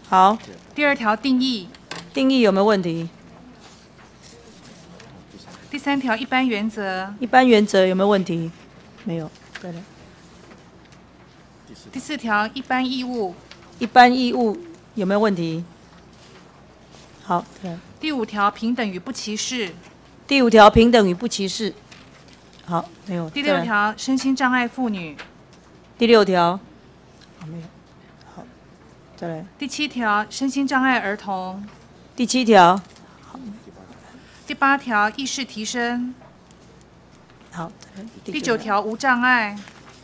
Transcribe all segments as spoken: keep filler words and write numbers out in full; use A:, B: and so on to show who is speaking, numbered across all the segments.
A: 好。
B: 第二条定义。
A: 定义有没有问题？
B: 第三条一般原则。
A: 一般原则有没有问题？没有。对了。
B: 第四条一般义务。
A: 一般义务有没有问题？好。对。
B: 第五条平等与不歧视。
A: 第五条平等与不歧视。好，没有。
B: 第六条身心障碍妇女。
A: 第六条。好，没有。好，再来。
B: 第七条身心障碍儿童。
A: 第七条。好。
B: 第八条意识提升。
A: 好。
B: 第九条无障碍。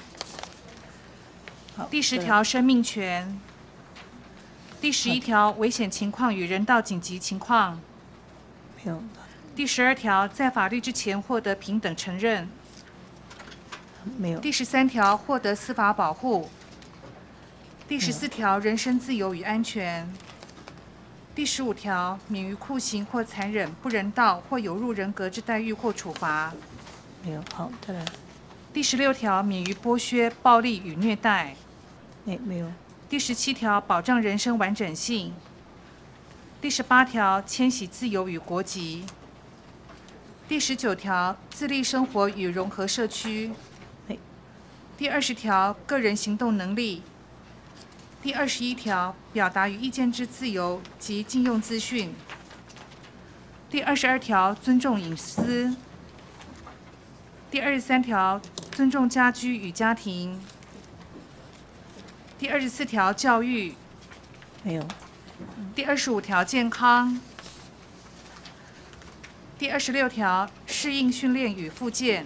B: 第十条生命权。第十一条危险情况与人道紧急情况。
A: 没有。
B: 第十二条在法律之前获得平等承认。
A: 没有。
B: 第十三条获得司法保护。第十四条人身自由与安全。第十五条免于酷刑或残忍、不人道或有辱人格之待遇或处罚。
A: 没有。好，再来。
B: 第十六条免于剥削、暴力与虐待。
A: 没没有。
B: 第十七条保障人身完整性。第十八条迁徙自由与国籍。第十九条自立生活与融合社区。第二十条个人行动能力。第二十一条表达与意见之自由及禁用资讯。第二十二条尊重隐私。第二十三条尊重家居与家庭。第二十四条教育。
A: 没有。
B: 第二十五条健康。第二十六条适应训练与复健。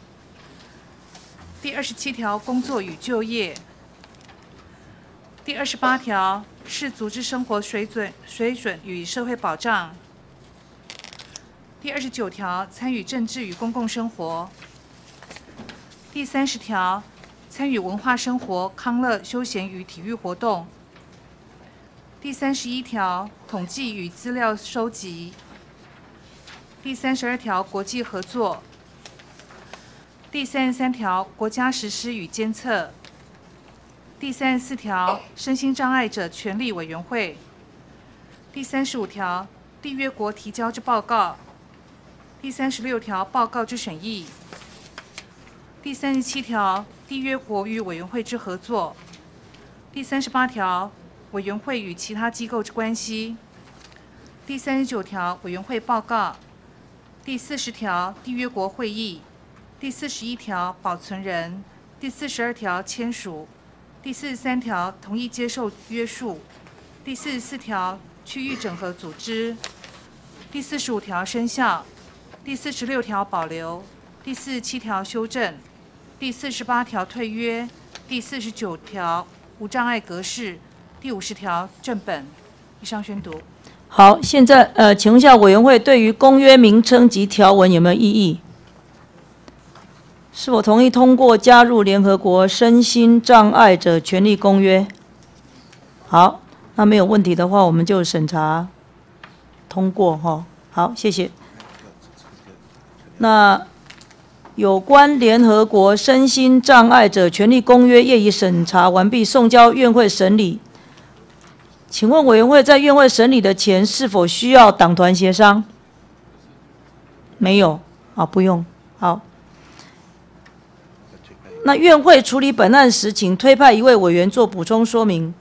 B: 第二十七条工作与就业。第二十八条是组织生活水准水准与社会保障。第二十九条参与政治与公共生活。第三十条参与文化生活、康乐、休闲与体育活动。第三十一条统计与资料收集。第三十二条国际合作。第三十三条国家实施与监测。第三十四条身心障碍者权利委员会。第三十五条缔约国提交之报告。第三十六条报告之审议。第三十七条缔约国与委员会之合作。第三十八条委员会与其他机构之关系。第三十九条委员会报告。第四十条缔约国会议。第四十一条保存人。第四十二条签署。第四十三条同意接受约束。第四十四条区域整合组织。第四十五条生效。第四十六条保留。第四十七条修正。第四十八条退约。第四十九条无障碍格式。第五十条正本。以上宣读。
A: 好，现在呃，请问一下委员会对于公约名称及条文有没有异议？是否同意通过加入联合国身心障碍者权利公约？好，那没有问题的话，我们就审查通过哈。好，谢谢。那有关联合国身心障碍者权利公约业已审查完毕，送交院会审理。请问委员会在院会审理的前是否需要党团协商？没有，好，不用，好。那院会处理本案时，请推派一位委员做补充说明。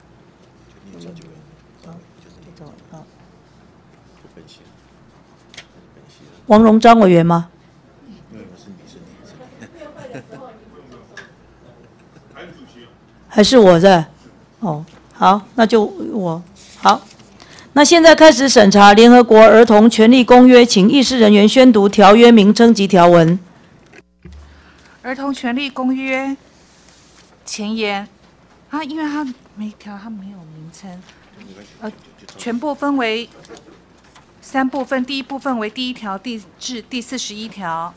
A: 王荣章委员吗？还是我在？哦，好，那就我好。那现在开始审查联合国儿童权利公约，请议事人员宣读条约名称及条文。
B: 儿童权利公约前言啊，因为它每一条它没有名称，呃，全部分为三部分，第一部分为第一条第至第四十一条。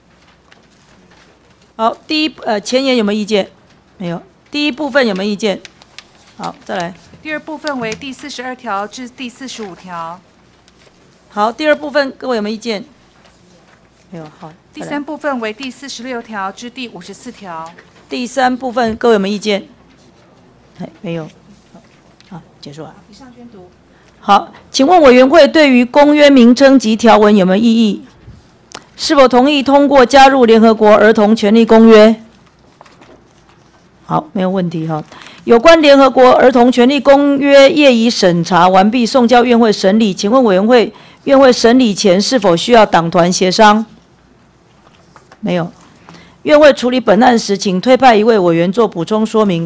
A: 好，第一呃前言有没有意见？没有。第一部分有没有意见？好，再来。
B: 第二部分为第四十二条至第四十五条。
A: 好，第二部分各位有没有意见？没有。好。
B: 第三部分为第四十六条至第五十四条。
A: 第三部分各位有没有意见？哎，没有。好， 结束了。
B: 以上宣读。
A: 好，请问委员会对于公约名称及条文有没有异议？是否同意通过加入联合国儿童权利公约？好，没有问题哈。有关联合国儿童权利公约业已审查完毕，送交院会审理。请问委员会院会审理前是否需要党团协商？没有。院会处理本案时，请推派一位委员做补充说明。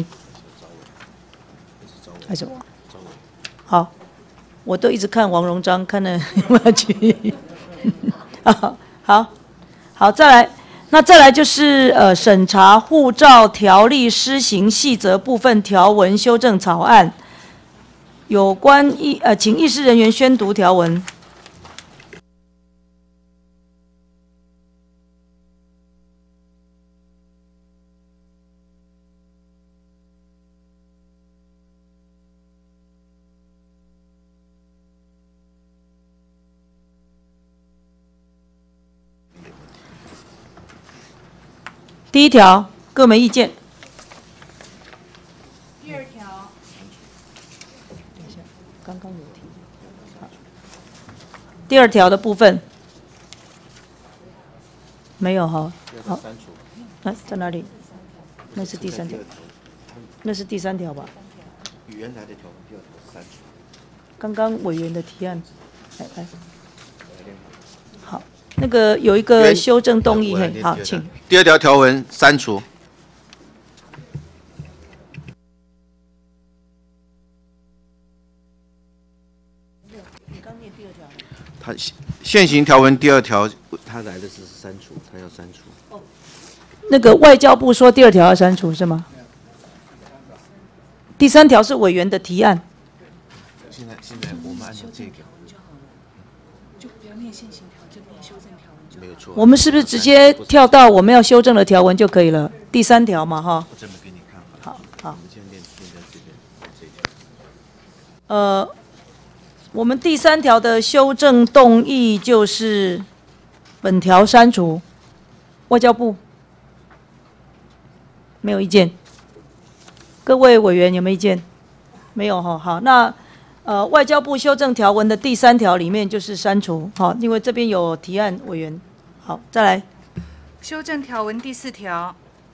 A: 还是我？好，我都一直看王荣章，看了有没有去？好，好，好，再来。那再来就是呃审查护照条例施行细则部分条文修正草案，有关议呃请议事人员宣读条文。第一条，各没意见。
B: 第二条，
A: 刚刚有提。第二条的部分没有哈。好，哎、啊，在哪里？那是第三条，那是第三条吧？
C: 与原来的条文第二条是删除。
A: 刚刚委员的提案，来来。好，那个有一个修正动议，嘿，好，请。
C: 第二条条文删除。他现行条文第二条，他来的是删除，他要删除。
A: 那个外交部说第二条要删除是吗？第三条是委员的提案。
C: 现在现在我们按照这一条，
B: 就不要念现行条，就念修正条文就。
C: 没有错。
A: 我们是不是直接跳到我们要修正的条文就可以了？第三条嘛，哈。
C: 我这么给你看
A: 好好。
C: 我们现在念念在这边这一条。
A: 呃，我们第三条的修正动议就是本条删除。外交部没有意见。各位委员有没有意见？没有哈。好，那呃，外交部修正条文的第三条里面就是删除，好，因为这边有提案委员。好，再来。
B: 修正条文第四条。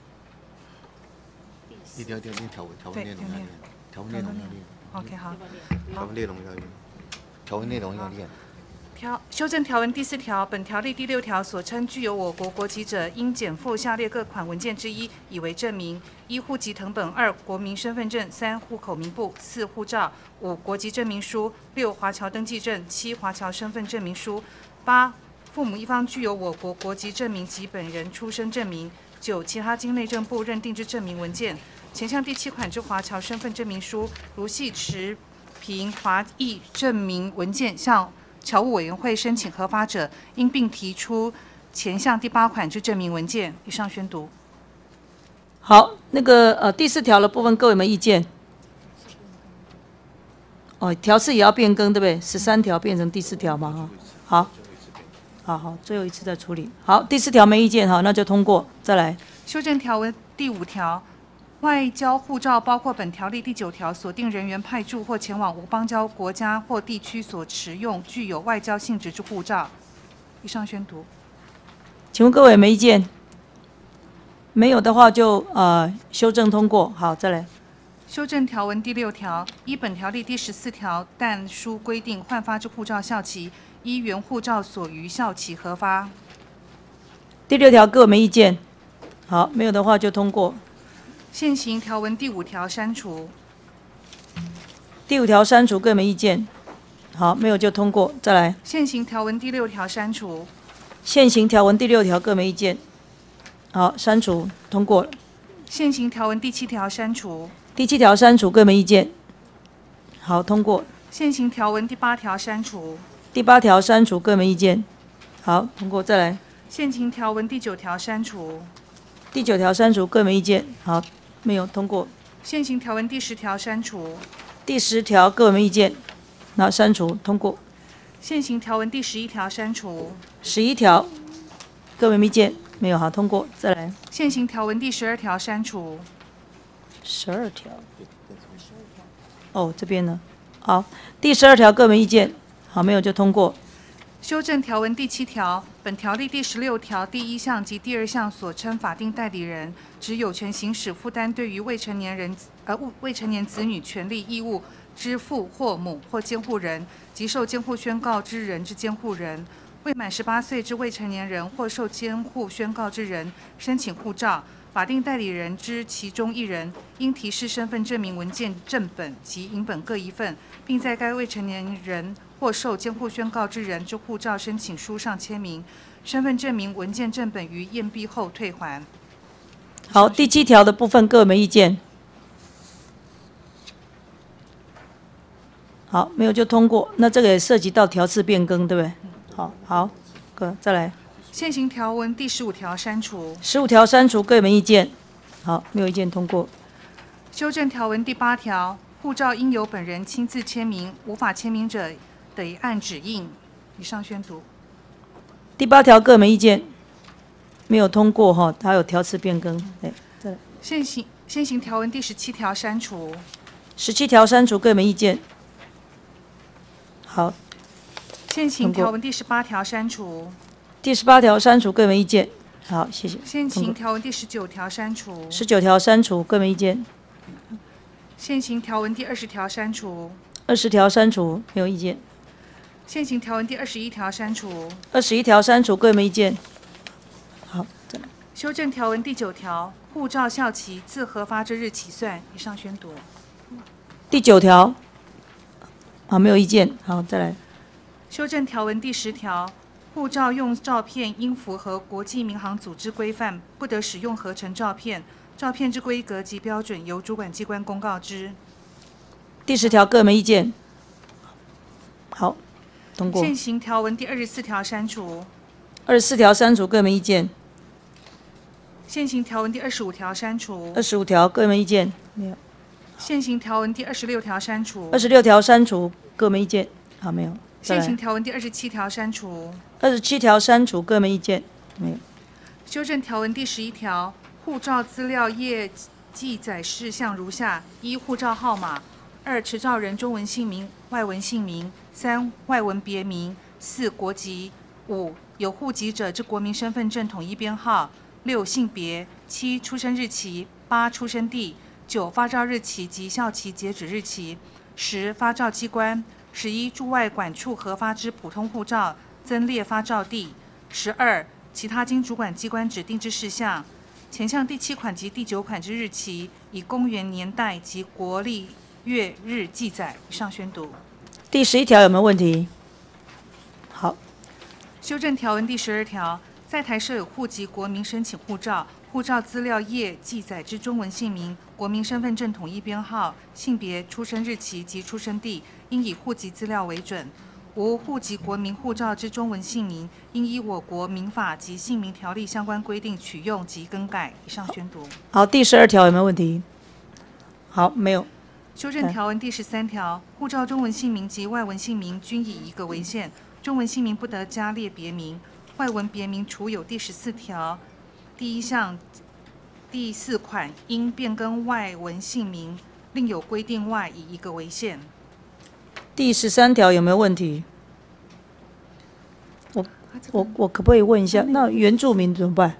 C: 一定要念条文，条文内容要念，条文内容要念。
B: OK， 好。
C: 条文内容要念，条文内容要念。
B: 条修正条文第四条，本条例第六条所称具有我国国籍者，应减负下列各款文件之一，以为证明：一、户籍誊本；二、国民身份证；三、户口名簿；四、护照；五、国籍证明书；六、华侨登记证；七、华侨身份证明书；八、父母一方具有我国国籍证明及本人出生证明；九、其他经内政部认定之证明文件。前项第七款之华侨身份证明书，如系持凭华裔证明文件向侨务委员会申请核发者，应并提出前项第八款之证明文件。以上宣读。
A: 好，那个呃第四条的部分，各位有没有意见？哦，条次也要变更，对不对？十三条变成第四条嘛，哈。好，好好，最后一次再处理。好，第四条没意见，好，那就通过。再来。
B: 修正条文第五条。外交护照包括本条例第九条锁定人员派驻或前往无邦交国家或地区所持用具有外交性质之护照。以上宣读。
A: 请问各位有没有意见？没有的话就呃修正通过。好，再来。
B: 修正条文第六条，依本条例第十四条但书规定换发之护照效期，依原护照所余效期核发。
A: 第六条各位没意见？好，没有的话就通过。
B: 现行条文第五条删除。
A: 第五条删除，各位没意见？好，没有就通过。再来。
B: 现行条文第六条删除。
A: 现行条文第六条各位没意见？好，删除，通过了。
B: 现行条文第七条删除。
A: 第七条删除，各位没意见？好，通过。
B: 现行条文第八条删除。
A: 第八条删除，各位没意见？好，通过。再来。
B: 现行条文第九条删除。
A: 第九条删除，各位没意见？好。没有通过。
B: 现行条文第十条删除。
A: 第十条各位没意见？那删除通过。
B: 现行条文第十一条删除。
A: 十一条各位没意见？没有，好通过。再来。
B: 现行条文第十二条删除。
A: 十二条。哦，这边呢？ 好，第十二条各门意见，好，没有就通过。
B: 修正条文第七条，本条例第十六条第一项及第二项所称法定代理人，指有权行使负担对于未成年人呃未成年子女权利义务之父或母或监护人及受监护宣告之人之监护人。未满十八岁之未成年人或受监护宣告之人申请护照，法定代理人之其中一人应提示身份证明文件正本及影本各一份，并在该未成年人或受监护宣告之人之护照申请书上签名。身份证明文件正本于验毕后退还。
A: 好，第七条的部分各门意见。好，没有就通过。那这个也涉及到条次变更，对不对？好，好，哥再来。
B: 现行条文第十五条删除。
A: 十五条删除，各门意见。好，没有意见通过。
B: 修正条文第八条，护照应由本人亲自签名，无法签名者得按指印。以上宣读。
A: 第八条各门意见，没有通过哈，它有条次变更。对，再来。
B: 现行现行条文第十七条删除。
A: 十七条删除，各门意见。好。
B: 现行条文第十八条删除。
A: 第十八条删除，各门意见。好，谢谢。
B: 现行条文第十九条删除。
A: 十九条删除，各门意见。
B: 现行条文第二十条删除。
A: 二十条删除，没有意见。
B: 现行条文第二十一条删除。
A: 二十一条删除，各门意见。好，再来。
B: 修正条文第九条，护照效期自核发之日起算。以上宣读。
A: 第九条，好，没有意见。好，再来。
B: 修正条文第十条，护照用照片应符合国际民航组织规范，不得使用合成照片。照片之规格及标准由主管机关公告之。
A: 第十条各门意见。好，通过。
B: 现行条文第二十四条删除。
A: 二十四条删除，各门意见。
B: 现行条文第二十五条删除。
A: 二十五条各门意见。没有。
B: 现行条文第二十六条删除。
A: 二十六条删除，各门意见。好，没有。
B: 现行条文第二十七条删除。
A: 二十七条删除，各门意见。没有。
B: 修正条文第十一条，护照资料页记载事项如下：一、护照号码；二、持照人中文姓名、外文姓名；三、外文别名；四、国籍；五、有户籍者之国民身份证统一编号；六、性别；七、出生日期；八、出生地；九、发照日期及效期截止日期；十、发照机关；十一、驻外管处核发之普通护照增列发照地；十二、其他经主管机关指定之事项。前项第七款及第九款之日期，以公元年代及国历月日记载。以上宣读。
A: 第十一条有没有问题？好。
B: 修正条文第十二条，在台设有户籍国民申请护照，护照资料页记载之中文姓名、国民身份证统一编号、性别、出生日期及出生地，应以户籍资料为准。无户籍国民护照之中文姓名，应依我国民法及姓名条例相关规定取用及更改。以上宣读。
A: 好，第十二条有没有问题？好，没有。
B: 修正条文第十三条，护照中文姓名及外文姓名均以一个为限，中文姓名不得加列别名，外文别名除有第十四条第一项第四款应变更外文姓名，另有规定外，以一个为限。
A: 第十三条有没有问题？我我我可不可以问一下，那原住民怎么办？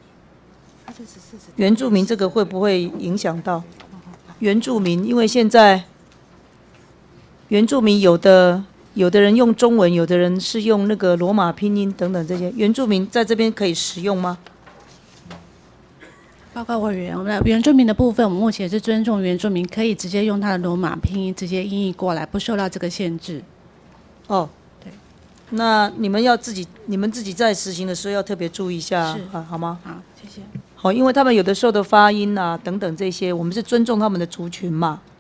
A: 原住民这个会不会影响到原住民？因为现在原住民有的有的人用中文，有的人是用那个罗马拼音等等这些，原住民在这边可以使用吗？
D: 报告委员，我们的原住民的部分，我们目前是尊重原住民可以直接用他的罗马拼音直接音译过来，不受到这个限制。
A: 哦，
D: 对。
A: 那你们要自己，你们自己在实行的时候要特别注意一下，
D: 是
A: 啊，好吗？
D: 好，谢谢。
A: 好，因为他们有的时候的发音啊等等这些，我们是尊重他们的族群嘛。